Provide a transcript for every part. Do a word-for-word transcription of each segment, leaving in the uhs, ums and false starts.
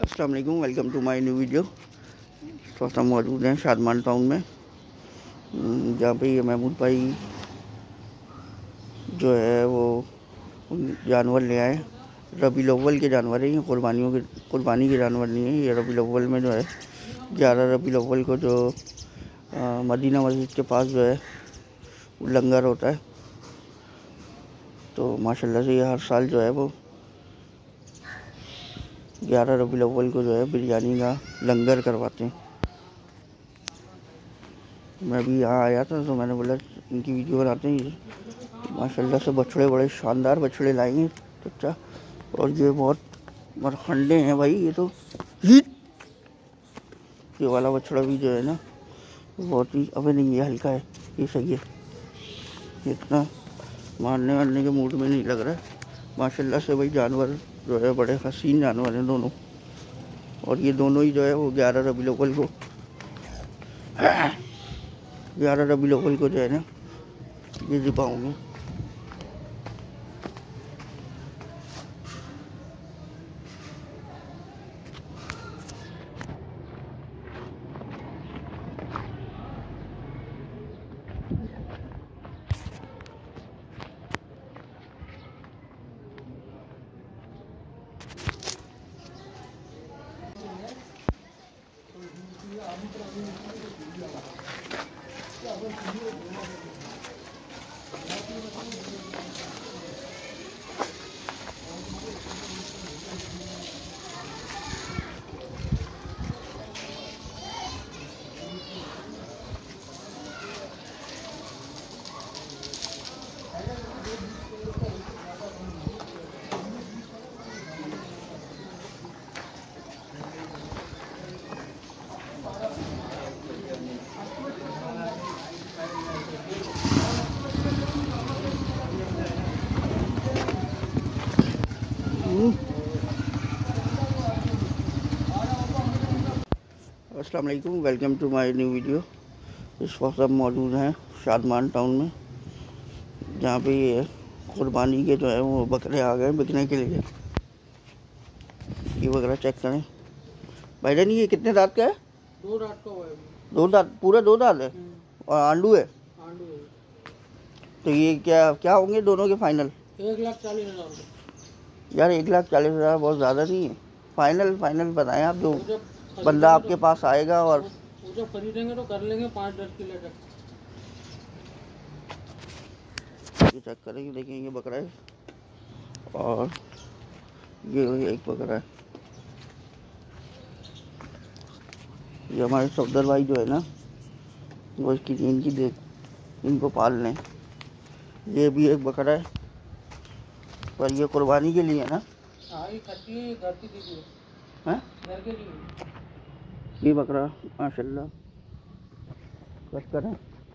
अस्सलाम वालेकुम, welcome to my new video. तो हम मौजूद हैं शादमान टाउन में, जहाँ पे ये महमूद भाई जो है वो जानवर ले आए। रबीउल अव्वल के जानवर हैं ये, कुर्बानियों के कुर्बानी के जानवर नहीं है ये। रबीउल अव्वल में जो है ग्यारह रबीउल अव्वल को जो आ, मदीना मस्जिद के पास जो है लंगर होता है, तो माशाल्लाह से ये हर साल जो है वो ग्यारह रबीउल अव्वल को जो है बिरयानी का लंगर करवाते हैं। मैं भी यहाँ आया था तो मैंने बोला इनकी वीडियो बनाते हैं। माशाल्लाह से बछड़े बड़े शानदार बछड़े लाएंगे चचा, और ये बहुत मरखंडे हैं भाई। ये तो ये वाला बछड़ा भी जो है ना बहुत ही, अबे नहीं ये हल्का है, ये सही है, इतना मारने वारने के मूड में नहीं लग रहा है। माशाल्लाह से भाई जानवर जो है बड़े हसीन जानवर हैं दोनों, और ये दोनों ही जो है वो ग्यारह रबीउल अव्वल को ग्यारह रबीउल अव्वल को जो है ना ये ज़िबा होंगे। अस्सलाम वालेकुम, welcome to my new video. इस वक्त हम मौजूद हैं शादमान टाउन में, जहाँ पे ये कुर्बानी के जो है वो बकरे आ गए बिकने के लिए। ये बकरा चेक करें भाईजान, ये कितने दांत का है? दो दांत का है। दो दांत, पूरा दो दांत है और आंडू है। आंडू है। तो ये क्या क्या होंगे दोनों के फाइनल? एक लाख चालीस हज़ार। यार एक लाख चालीस हज़ार बहुत ज़्यादा नहीं है? फाइनल फाइनल बताएं आप, जो बंदा आपके पास आएगा। और वो जब खरीदेंगे तो कर लेंगे पाँच दस किलो तक। ये चेक करेंगे, देखें ये बकरा है और ये एक बकरा है। ये हमारे सफदर भाई जो है ना वो इसकी इनकी देख इनको पाल लें। ये भी एक बकरा है पर ये कुर्बानी के लिए ना। हाँ ये करती है, घर की दीजिए हैं घर के लिए। ये बकरा माशाल्लाह कट करें,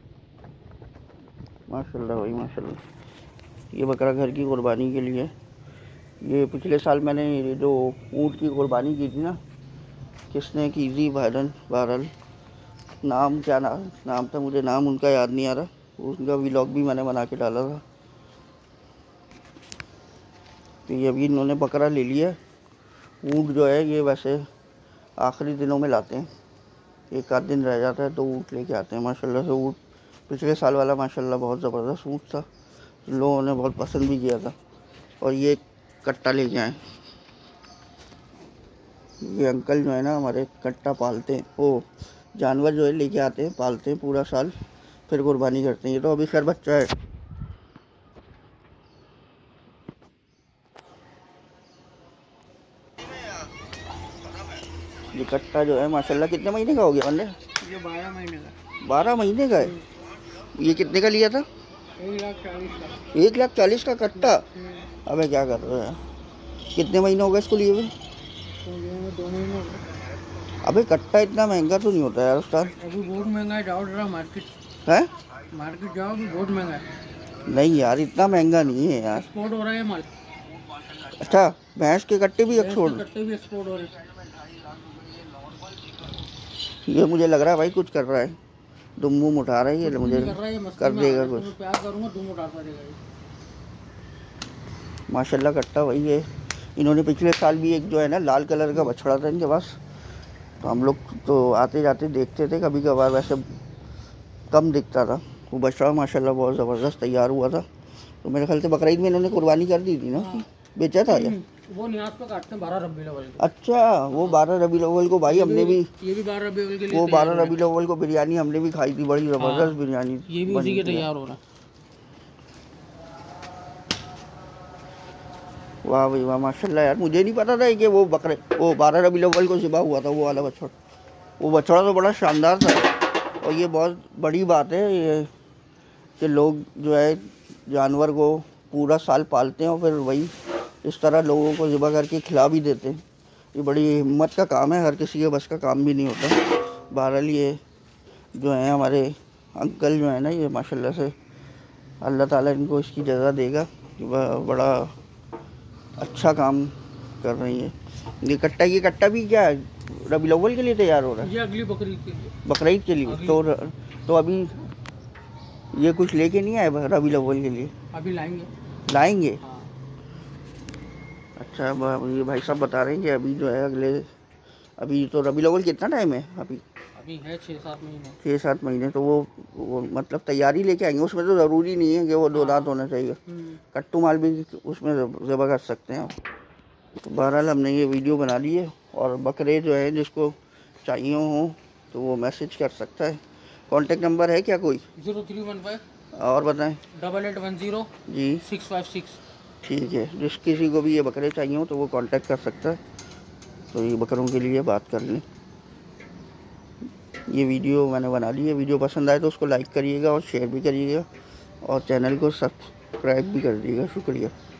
माशाल्लाह भाई माशाल्लाह। ये बकरा घर की कुर्बानी के लिए। ये पिछले साल मैंने जो ऊँट की कुर्बानी की थी ना, किसने की थी बहरन बहरल, नाम क्या नाम नाम था, मुझे नाम उनका याद नहीं आ रहा। उनका व्लॉग भी मैंने बना के डाला था। तो ये अभी इन्होंने बकरा ले लिया। ऊँट जो है ये वैसे आखिरी दिनों में लाते हैं, एक आध दिन रह जाता है तो ऊँट लेके आते हैं। माशाल्लाह से ऊँट पिछले साल वाला माशाल्लाह बहुत ज़बरदस्त ऊँट था, लोगों ने बहुत पसंद भी किया था। और ये कट्टा लेके आए। ये अंकल जो है ना हमारे कट्टा पालते हैं, वो जानवर जो है लेके आते हैं, पालते हैं पूरा साल, फिर कुर्बानी करते हैं। ये तो अभी खैर बच्चा है। ये कट्टा जो है माशाल्लाह कितने महीने का हो गया बंदे? ये बारह महीने का। बारह महीने का है। ये कितने का लिया था? एक लाख चालीस का। एक लाख चालीस का कट्टा? अबे क्या कर रहे हैं, कितने महीने हो गए इसको लिए हुए? दो महीने हो गए। अबे कट्टा इतना महंगा तो नहीं होता यार उस्ताद? अभी बहुत महंगा है, जाओ जरा मार्केट है मार्केट जाओ, अभी बहुत महंगा है। नहीं यार इतना महंगा नहीं है यार। एक्सपोर्ट हो रहा है माल। अच्छा भैंस के कट्टे भी एक्सपोर्ट? कट्टे भी एक्सपोर्ट हो रहे हैं। ये मुझे लग रहा है भाई कुछ कर रहा है, दुम दुम उठा रहा है ये, मुझे कर देगा कुछ। प्यार करूंगा दुम उठा पड़ेगा। माशाल्लाह कट्टा भाई ये इन्होंने पिछले साल भी एक जो है ना लाल कलर का बछड़ा था इनके पास, तो हम लोग तो आते जाते देखते थे, कभी कभार वैसे कम दिखता था। वो बछड़ा माशाल्लाह बहुत ज़बरदस्त तैयार हुआ था। तो मेरे ख्याल से बकरीद में इन्होंने कुर्बानी कर दी थी ना, हाँ। बेचा था या? वो न्याज पे काटते हैं बारह रबी अव्वल को। अच्छा, वो बारह रबी अव्वल को भाई हमने भी, ये भी बारह रबी अव्वल के लिए वो तैयार बारह हो रबी अव्वल को बिरयानी हमने भी खाई थी, बड़ी ज़बरदस्त हाँ। बिरयानी रहा है। ये भी बनी उसी के थी। तैयार हो रहा है। वाह भाई वाह, माशाल्लाह यार, मुझे नहीं पता था कि वो बकरे वो बारह रबी अव्वल को ज़िबा हुआ था वो वाला बछड़ा। वो बछड़ा तो बड़ा शानदार था। और ये बहुत बड़ी बात है ये कि लोग जो है जानवर को पूरा साल पालते हैं और फिर वही इस तरह लोगों को ज़िबा करके खिला भी देते हैं। ये बड़ी हिम्मत का काम है, हर किसी के बस का काम भी नहीं होता। बहरहाल ये जो है हमारे अंकल जो है ना, ये माशाल्लाह से अल्लाह ताला इनको इसकी जज़ा देगा कि वह बड़ा अच्छा काम कर रही है। ये कट्टा ये कट्टा भी क्या है, रबी अव्वल के लिए तैयार हो रहा है? ये अगली बकरीद के लिए। बकरीद के लिए? अगली- तो तो अभी ये कुछ लेके नहीं आए रबी अव्वल के लिए? अभी लाएंगे। लाएंगे? हाँ। अच्छा, ब- ये भाई साहब बता रहे हैं कि अभी जो है अगले, अभी तो रबी अव्वल कितना टाइम है अभी? अभी है छः सात महीने। छः सात महीने। तो वो, वो मतलब तैयारी लेके आएंगे, उसमें तो ज़रूरी नहीं है कि वो दो दांत होना चाहिए, हम्म। कट्टू माल भी उसमें ज़बह कर सकते हैं आप। तो बहरहाल हमने ये वीडियो बना ली है, और बकरे जो है जिसको चाहिए हो तो वो मैसेज कर सकता है। कॉन्टेक्ट नंबर है क्या कोई? जीरो थ्री वन फाइव और बताएं। डबल एट वन जीरो जी सिक्स फाइव सिक्स। ठीक है, जिस किसी को भी ये बकरे चाहिए हो तो वो कांटेक्ट कर सकता है, तो ये बकरों के लिए बात कर लें। ये वीडियो मैंने बना ली है, वीडियो पसंद आए तो उसको लाइक करिएगा और शेयर भी करिएगा, और चैनल को सब्सक्राइब भी कर दीजिएगा। शुक्रिया।